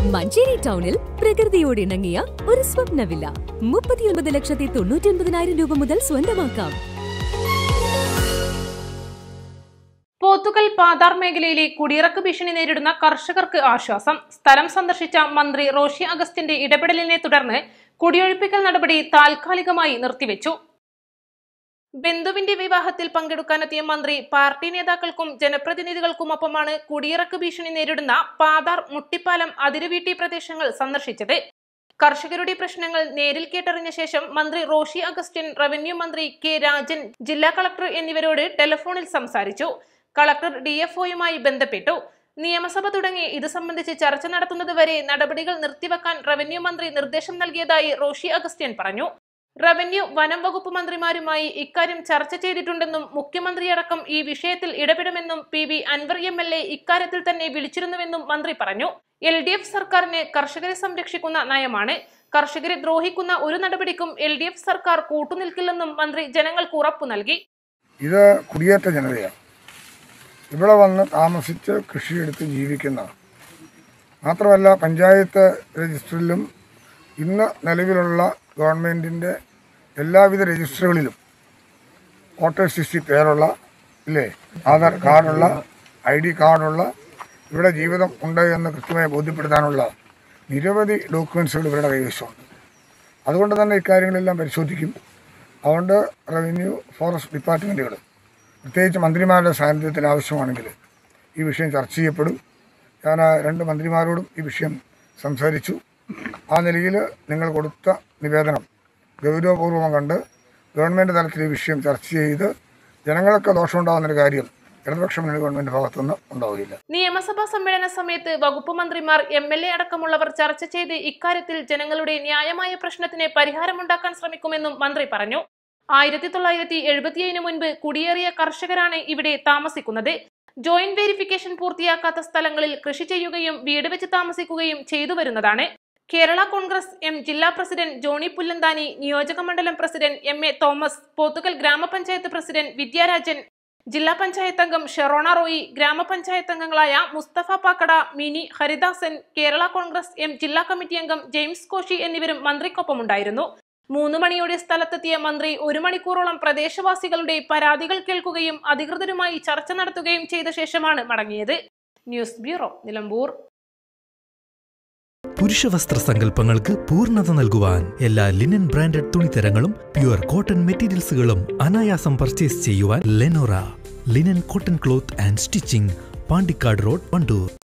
മഞ്ചേരി ടൗണിൽ പ്രകൃതിയോട് ഇണങ്ങിയ ഒരു സ്വപ്ന വില്ല 39,99,000 രൂപ മുതൽ സ്വന്തമാക്കാം. പോത്തുകൽ പാതാർ മേഖലയിലെ കുടിയിറക്ക് ഭീഷണി നേരിടുന്ന കർഷകർക്ക് ആശ്വാസം. സ്ഥലം സന്ദർശിച്ച മന്ത്രി റോഷി അഗസ്റ്റിന്റെ ഇടപെടലിനെ തുടർന്ന് കുടിയൊഴിപ്പിക്കൽ നടപടി താൽക്കാലികമായി നിർത്തിവെച്ചു. ബന്ധുവിന്റെ വിവാഹത്തിൽ പങ്കെടുക്കാനെത്തിയ മന്ത്രി പാർട്ടി നേതാക്കൾക്കും ജനപ്രതിനിധികൾക്കുമൊപ്പമാണ് കുടിയിറക്ക് ഭീഷണി നേരിടുന്ന പാതാർ മുട്ടിപ്പാലം അതിരുവീട്ടി പ്രദേശങ്ങൾ സന്ദർശിച്ചത്. കർഷകരുടെ പ്രശ്നങ്ങൾ നേരിൽ കേട്ടറിഞ്ഞ ശേഷം മന്ത്രി റോഷി അഗസ്റ്റിൻ, റവന്യൂ മന്ത്രി കെ രാജൻ, ജില്ലാ കളക്ടർ എന്നിവരോട് ടെലിഫോണിൽ സംസാരിച്ചു. കളക്ടർ DFOയുമായി ബന്ധപ്പെട്ടു. നിയമസഭ തുടങ്ങി ഇത് സംബന്ധിച്ച് ചർച്ച നടത്തുന്നതുവരെ നടപടികൾ നിർത്തിവെക്കാൻ റവന്യൂ മന്ത്രി നിർദ്ദേശം നൽകിയതായി റോഷി അഗസ്റ്റിൻ പറഞ്ഞു. റവന്യൂ, വനം വകുപ്പ് മന്ത്രിമാരുമായി ഇക്കാര്യം ചർച്ച ചെയ്തിട്ടുണ്ടെന്നും മുഖ്യമന്ത്രിയടക്കം ഈ വിഷയത്തിൽ ഇടപെടുമെന്നും PV അൻവർ MLA ഇക്കാര്യത്തിൽ തന്നെ വിളിച്ചിരുന്നുവെന്നും മന്ത്രി പറഞ്ഞു. LDF സർക്കാരിന് കർഷകരെ സംരക്ഷിക്കുന്ന നയമാണ്. കർഷകരെ ദ്രോഹിക്കുന്ന ഒരു നടപടിക്കും LDF സർക്കാർ കൂട്ടുനിൽക്കില്ലെന്നും മന്ത്രി ജനങ്ങൾക്ക് ഉറപ്പു നൽകി. ഇത് കുടിയേറ്റ ജനതയാണ്. ഇവിടെ വന്ന് താമസിച്ച് കൃഷിയെടുത്ത് ജീവിക്കുന്ന, മാത്രമല്ല പഞ്ചായത്ത് രജിസ്റ്ററിലും ഇന്ന് നിലവിലുള്ള ഗവൺമെൻറ്റിൻ്റെ എല്ലാവിധ രജിസ്റ്ററുകളിലും വോട്ടേഴ്സ് ലിസ്റ്റിൽ പേരുള്ള, ആധാർ കാർഡുള്ള, ID കാർഡുള്ള, ഇവിടെ ജീവിതം ഉണ്ട് എന്ന് കൃത്യമായി ബോധ്യപ്പെടുത്താനുള്ള നിരവധി ഡോക്യുമെൻസുകൾ ഇവരുടെ കൈവശമുണ്ട്. അതുകൊണ്ട് തന്നെ ഇക്കാര്യങ്ങളെല്ലാം പരിശോധിക്കും. അതുകൊണ്ട് റവന്യൂ, ഫോറസ്റ്റ് ഡിപ്പാർട്ട്മെൻറ്റുകൾ പ്രത്യേകിച്ച് മന്ത്രിമാരുടെ സാന്നിധ്യത്തിൽ ആവശ്യമാണെങ്കിൽ ഈ വിഷയം ചർച്ച ചെയ്യപ്പെടും. ഞാൻ 2 മന്ത്രിമാരോടും ഈ വിഷയം സംസാരിച്ചു. ആ നിലയിൽ നിങ്ങൾ കൊടുത്ത നിവേദനം ഗൗരവപൂർവ്വം കണ്ട് ഗവൺമെൻറ് തലത്തിൽ ഈ വിഷയം ചർച്ച ചെയ്ത് ജനങ്ങൾക്ക് ദോഷമുണ്ടാകുന്നൊരു കാര്യം ഇടതുപക്ഷ മുന്നണി ഗവൺമെൻറ് ഭാഗത്തുനിന്ന് ഉണ്ടാവുകയില്ല. നിയമസഭാ സമ്മേളന സമയത്ത് വകുപ്പ് മന്ത്രിമാർ, MLA അടക്കമുള്ളവർ ചർച്ച ചെയ്ത് ഇക്കാര്യത്തിൽ ജനങ്ങളുടെ ന്യായമായ പ്രശ്നത്തിന് പരിഹാരമുണ്ടാക്കാൻ ശ്രമിക്കുമെന്നും മന്ത്രി പറഞ്ഞു. 1977 മുൻപ് കുടിയേറിയ കർഷകരാണ് ഇവിടെ താമസിക്കുന്നത്. ജോയിന്റ് വെരിഫിക്കേഷൻ പൂർത്തിയാക്കാത്ത സ്ഥലങ്ങളിൽ കൃഷി ചെയ്യുകയും വീട് വെച്ച് താമസിക്കുകയും ചെയ്തു വരുന്നതാണ്. കേരള കോൺഗ്രസ് M ജില്ലാ പ്രസിഡന്റ് ജോണി പുല്ലന്താനി, നിയോജക മണ്ഡലം പ്രസിഡന്റ് MA തോമസ്, പോത്തുകൽ ഗ്രാമപഞ്ചായത്ത് പ്രസിഡന്റ് വിദ്യാരാജൻ, ജില്ലാ പഞ്ചായത്ത് അംഗം ഷെറോണ റോയി, ഗ്രാമപഞ്ചായത്ത് അംഗങ്ങളായ മുസ്തഫ പാക്കട, മിനി, ഹരിദാസൻ, കേരള കോൺഗ്രസ് M ജില്ലാ കമ്മിറ്റി അംഗം ജെയിംസ് കോശി എന്നിവരും മന്ത്രിക്കൊപ്പമുണ്ടായിരുന്നു. 3 മണിയോടെ സ്ഥലത്തെത്തിയ മന്ത്രി 1 മണിക്കൂറോളം പ്രദേശവാസികളുടെ പരാതികൾ കേൾക്കുകയും അധികൃതരുമായി ചർച്ച നടത്തുകയും ചെയ്ത ശേഷമാണ് മടങ്ങിയത്. News bureau, Nilambur. പുരുഷവസ്ത്ര സങ്കല്പങ്ങൾക്ക് പൂർണ്ണത നൽകുവാൻ എല്ലാ ലിനൻ ബ്രാൻഡഡ് തുണിത്തരങ്ങളും പ്യുവർ കോട്ടൺ മെറ്റീരിയൽസുകളും അനായാസം പർച്ചേസ് ചെയ്യുവാൻ Lenora linen cotton cloth and stitching, Pandikkad road, Wandoor.